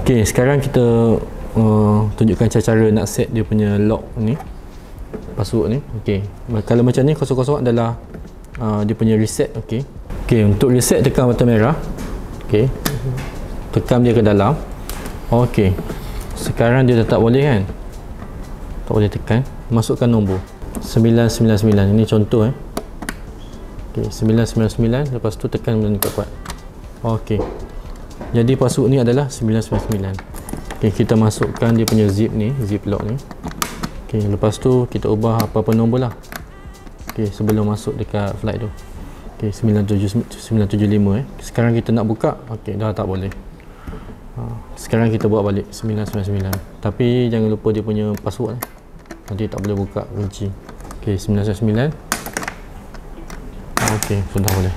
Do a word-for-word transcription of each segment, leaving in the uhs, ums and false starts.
Okey, sekarang kita uh, tunjukkan cara-cara nak set dia punya lock ni, password ni. Okey, kalau macam ni kosong-kosong adalah uh, dia punya reset. Okey. Okey, untuk reset tekan butang merah. Okey. Tekan dia ke dalam. Okey. Sekarang dia dah tak boleh kan? Tak boleh tekan. Masukkan nombor sembilan sembilan sembilan. Ini contoh eh. Okey, sembilan sembilan sembilan, lepas tu tekan benda ni kuat-kuat. Okey. Jadi password ni adalah sembilan sembilan sembilan. Okey, kita masukkan dia punya zip ni, zip lock ni. Okey, lepas tu kita ubah apa-apa nombor lah. Okey, sebelum masuk dekat flight tu. Okey, sembilan tujuh lima eh. Sekarang kita nak buka, okey, dah tak boleh. Ha, sekarang kita buat balik sembilan sembilan sembilan. Tapi jangan lupa dia punya password. Nanti tak boleh buka kunci. Okey, sembilan sembilan sembilan. Okey, sudah boleh.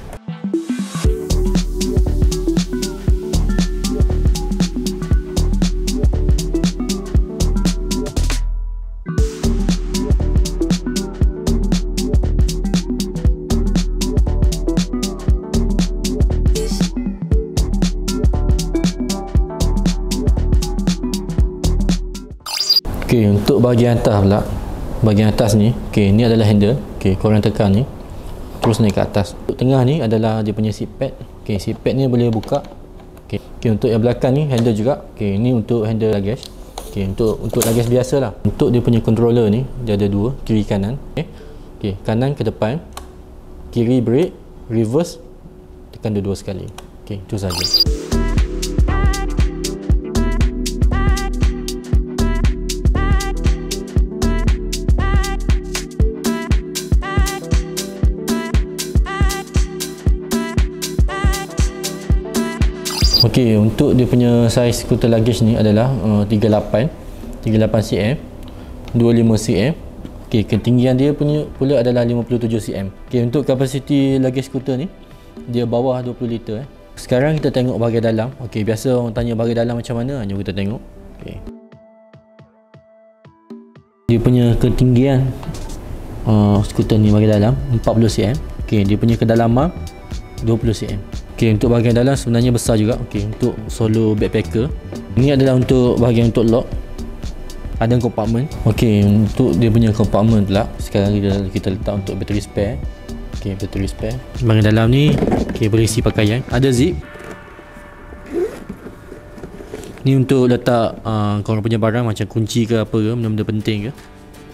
Okey, untuk bahagian atas pula, bahagian atas ni, okey, ni adalah handle. Okey, korang tekan ni terus naik ke atas. Untuk tengah ni adalah dia punya seat pad. Okey, seat pad ni boleh buka. Okey, okay, untuk yang belakang ni handle juga. Okey, ni untuk handle luggage. Okey, untuk untuk luggage biasalah. Untuk dia punya controller ni dia ada dua, kiri kanan. Okey. Okey, kanan ke depan, kiri brake, reverse tekan dua-dua sekali. Okey, itu saja. Okey, untuk dia punya saiz skuter luggage ni adalah uh, tiga puluh lapan cm, dua puluh lima cm. Okey, ketinggian dia punya pula adalah lima puluh tujuh cm. Okey, untuk kapasiti luggage skuter ni dia bawah dua puluh liter eh. Sekarang kita tengok bahagian dalam. Okey, biasa orang tanya bahagian dalam macam mana, jom kita tengok. Okey. Dia punya ketinggian uh, skuter ni bahagian dalam empat puluh cm. Okey, dia punya kedalaman dua puluh cm. Okey, untuk bahagian dalam sebenarnya besar juga. Okey, untuk solo backpacker. Ini adalah untuk bahagian untuk lock. Ada kompartmen. Okey, untuk dia punya kompartmen pula sekarang kita, kita letak untuk battery spare. Okey, battery spare. Bahagian dalam ni okey, boleh isi pakaian. Ada zip. Ni untuk letak uh, korang punya barang macam kunci ke apa ke, benda-benda penting ke.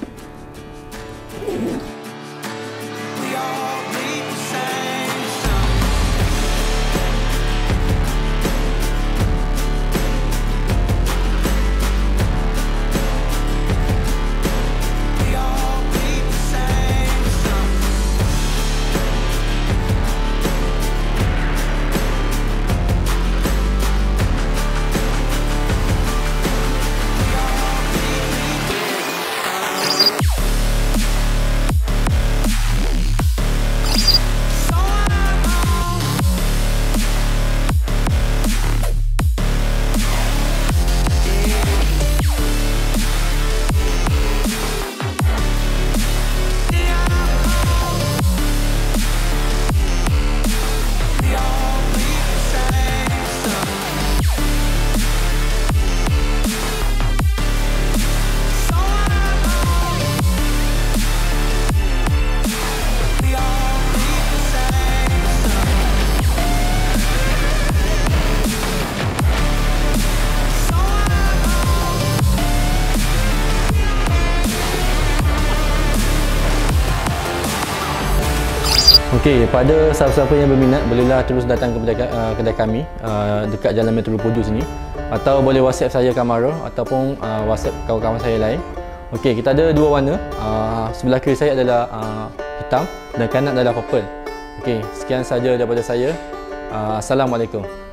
Okey, pada siapa-siapa yang berminat bolehlah terus datang ke kedai, uh, kedai kami uh, dekat Jalan Metro Pudu sini, atau boleh WhatsApp saya Kamara ataupun uh, WhatsApp kawan-kawan saya lain. Okey, kita ada dua warna. Uh, sebelah kiri saya adalah uh, hitam dan kanan adalah purple. Okey, sekian saja daripada saya. Uh, Assalamualaikum.